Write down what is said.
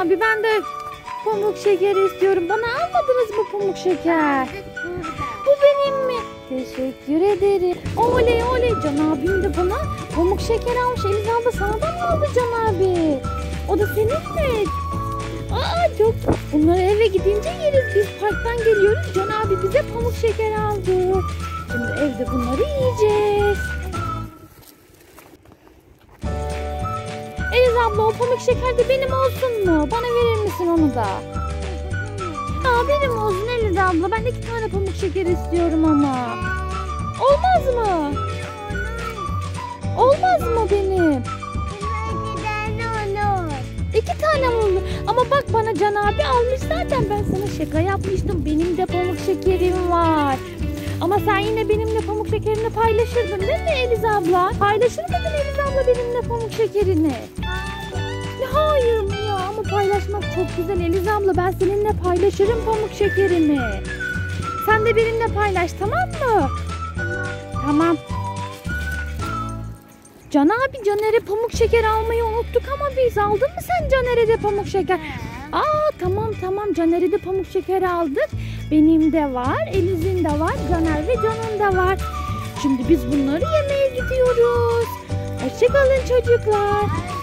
abi, ben de pamuk şeker istiyorum. Bana almadınız mı pamuk şeker? Bu benim mi? Teşekkür ederim. Oley oley, Can abim de bana pamuk şeker almış. Eliz abla sana da mı aldı Can abi? O da senin mi? Aa, çok. Bunları eve gidince yeriz. Biz parktan geliyoruz. Can abi bize pamuk şeker aldı. Şimdi evde bunları yiyeceğiz. Eliz abla, o pamuk şeker de benim olsun mu? Bana verir misin onu da? Aa, benim olsun Eliz abla. Ben 2 tane pamuk şeker istiyorum ama. Olmaz mı? Olmaz mı benim? 2 tane mi olur? Ama bak, bana Can abi almış zaten. Ben sana şaka yapmıştım. Benim de pamuk şekerim var. Ama sen yine benimle pamuk şekerini paylaşırdın değil mi Eliz abla? Paylaşır mıydın Eliz abla benimle pamuk şekerini? Hayır mı ya? Ama paylaşmak çok güzel Eliz abla. Ben seninle paylaşırım pamuk şekerimi. Sen de benimle paylaş, tamam mı? Tamam. Can abi, Caner'e pamuk şeker almayı unuttuk ama biz. Aldın mı sen Caner'e de pamuk şeker? Aa, tamam, Caner'e de pamuk şeker aldık. Benim de var, Eliz'in de var, Caner ve Can'ın da var. Şimdi biz bunları yemeye gidiyoruz. Hoşça kalın çocuklar.